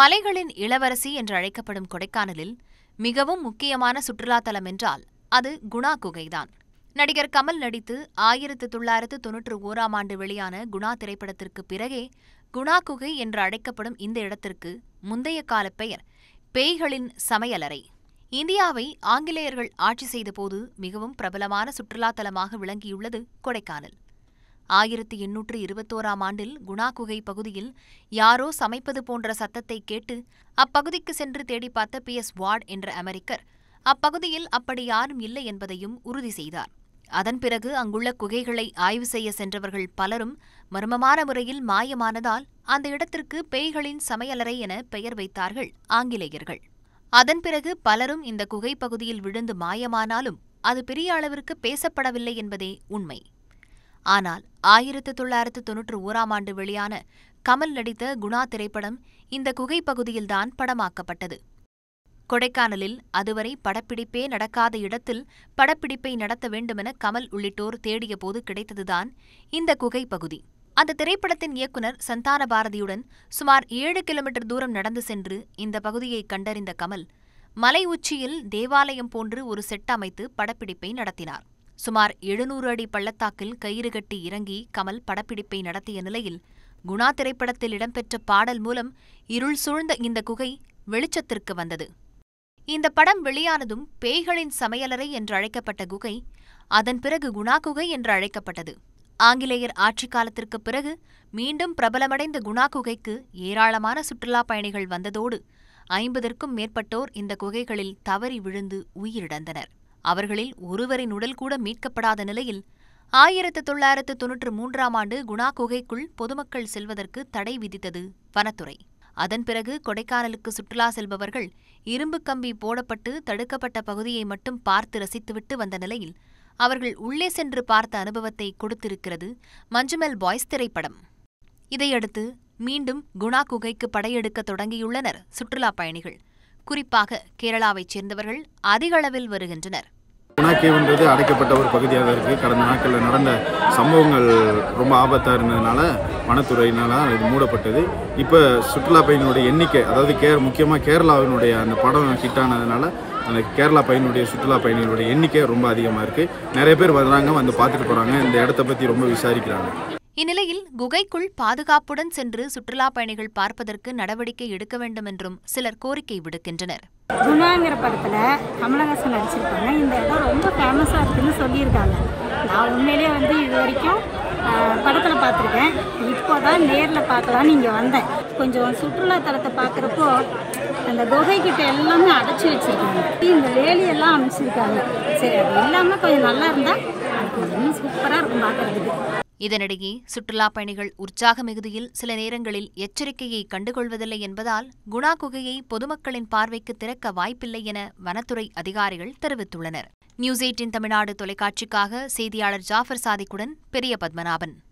மலைகளின் இளவரசி என்று அழைக்கப்படும் கொடைக்கானலில் மிகவும் முக்கியமான சுற்றுலாத்தலம் என்றால் அது குணா குகைதான். நடிகர் கமல் நடித்து 1991ஆம் ஆண்டு வெளியான குணா திரைப்படத்திற்கு பிறகே குணா குகை என்று அழைக்கப்படும் இந்த இடத்திற்கு முந்தைய கால பெயர் பேய்களின் சமையலறை. இந்தியாவை ஆங்கிலேயர்கள் ஆட்சி செய்தபோது மிகவும் பிரபலமான சுற்றுலாத்தலமாக விளங்கியுள்ளது கொடைக்கானல். 1821ஆம் ஆண்டில் குணா குகை பகுதியில் யாரோ சமைப்பது போன்ற சத்தத்தை கேட்டு அப்பகுதிக்கு சென்று தேடி பார்த்த PS வார்ட் என்ற அமெரிக்கர் அப்பகுதியில் அப்படி யாரும் இல்லை என்பதையும் உறுதி செய்தார். அதன் பிறகு அங்குள்ள குகைகளை ஆய்வு செய்ய சென்றவர்கள் பலரும் மர்மமான முறையில் மாயமானதால் அந்த இடத்திற்கு பேய்களின் சமையலறை என பெயர் வைத்தார்கள் ஆங்கிலேயர்கள். அதன் பிறகு பலரும் இந்த குகை பகுதியில் விழுந்து மாயமானாலும் அது பெரிய அளவிற்கு பேசப்படவில்லை என்பதே உண்மை. ஆனால் 1991ஆம் ஆண்டு வெளியான கமல் நடித்த குணா திரைப்படம் இந்த குகை பகுதியில்தான் படமாக்கப்பட்டது. கொடைக்கானலில் அதுவரை படப்பிடிப்பே நடக்காத இடத்தில் படப்பிடிப்பை நடத்த வேண்டுமென கமல் உள்ளிட்டோர் தேடியபோது கிடைத்ததுதான் இந்த குகை பகுதி. அந்த திரைப்படத்தின் இயக்குநர் சந்தான பாரதியுடன் சுமார் 7 கிலோமீட்டர் தூரம் நடந்து சென்று இந்த பகுதியை கண்டறிந்த கமல் மலை உச்சியில் தேவாலயம் போன்று ஒரு செட் அமைத்து படப்பிடிப்பை நடத்தினார். சுமார் 700 அடி பள்ளத்தாக்கில் கயிறு கட்டி இறங்கி கமல் படப்பிடிப்பை நடத்திய நிலையில் குணா திரைப்படத்தில் இடம்பெற்ற பாடல் மூலம் இருள் சூழ்ந்த இந்த குகை வெளிச்சத்திற்கு வந்தது. இந்த படம் வெளியானதும் பேய்களின் சமையலறை என்று அழைக்கப்பட்ட குகை அதன் பிறகு குணா குகை என்று அழைக்கப்பட்டது. ஆங்கிலேயர் ஆட்சி காலத்திற்கு பிறகு மீண்டும் பிரபலமடைந்த குணா குகைக்கு ஏராளமான சுற்றுலாப் பயணிகள் வந்ததோடு 50ற்கும் மேற்பட்டோர் இந்த குகைகளில் தவறி விழுந்து உயிரிழந்தனர். அவர்களில் ஒருவரின் உடல் கூட மீட்கப்படாத நிலையில் 1993ஆம் ஆண்டு குணா குகைக்குள் பொதுமக்கள் செல்வதற்கு தடை விதித்தது வனத்துறை. அதன் பிறகு கொடைக்கானலுக்கு சுற்றுலா செல்பவர்கள் இரும்பு கம்பி போடப்பட்டு தடுக்கப்பட்ட பகுதியை மட்டும் பார்த்து ரசித்துவிட்டு வந்த நிலையில் அவர்கள் உள்ளே சென்று பார்த்த அனுபவத்தை கொடுத்திருக்கிறது மஞ்சுமெல் பாய்ஸ் திரைப்படம். இதையடுத்து மீண்டும் குணா குகைக்கு படையெடுக்க தொடங்கியுள்ளனர் சுற்றுலாப் பயணிகள். குறிப்பாக கேரளாவைச் சேர்ந்தவர்கள் அதிக அளவில் வருகின்றனர். குணா கேவ்ன்றது அடைக்கப்பட்ட ஒரு பகுதியாக இருக்குது. கடந்த நாட்களில் நடந்த சம்பவங்கள் ரொம்ப ஆபத்தாக இருந்ததுனால வனத்துறையினால இது மூடப்பட்டது. இப்போ சுற்றுலா பயணிகளுடைய எண்ணிக்கை, அதாவது முக்கியமாக கேரளாவினுடைய அந்த படம் ஹிட்டானதுனால அந்த கேரளா பயணியுடைய சுற்றுலா பயணிகளுடைய எண்ணிக்கை ரொம்ப அதிகமாக இருக்குது. நிறைய பேர் வர்றாங்க, வந்து பார்த்துட்டு போகிறாங்க, இந்த இடத்த பற்றி ரொம்ப விசாரிக்கிறாங்க. இந்நிலையில் குகைக்குள் பாதுகாப்புடன் சென்று சுற்றுலா பயணிகள் பார்ப்பதற்கு நடவடிக்கை எடுக்க வேண்டும் என்றும் சிலர் கோரிக்கை விடுக்கின்றனர். குணாங்கிற படத்துல கமலஹாசன் நடிச்சிருப்பாங்க. இந்த இடம் ரொம்ப ஃபேமஸா இருக்குன்னு சொல்லியிருக்காங்க. நான் உண்மையிலேயே இது வரைக்கும் படத்துல பார்த்துருக்கேன். இப்போதான் நேரில் பார்க்கலான்னு இங்கே வந்தேன். கொஞ்சம் சுற்றுலா தலத்தை பார்க்குறப்போ அந்த குகைக்கிட்ட எல்லாமே அடைச்சி வச்சிருக்காங்க. இந்த வேலியெல்லாம் அமைச்சிருக்காங்க. சரி, அது இல்லாமல் கொஞ்சம் நல்லா இருந்தால் அது இன்னும் சூப்பராக இருக்கும் பார்க்கறதுக்கு. இதனிடையே சுற்றுலா பயணிகள் உற்சாக மிகுதியில் சில நேரங்களில் எச்சரிக்கையை கண்டுகொள்வதில்லை என்பதால் குணா குகையை பொதுமக்களின் பார்வைக்கு திறக்க வாய்ப்பில்லை என வனத்துறை அதிகாரிகள் தெரிவித்துள்ளனர். நியூஸ் 18 தமிழ்நாடு தொலைக்காட்சிக்காக செய்தியாளர் ஜாஃபர் சாதிக்குடன் பெரிய பத்மநாபன்.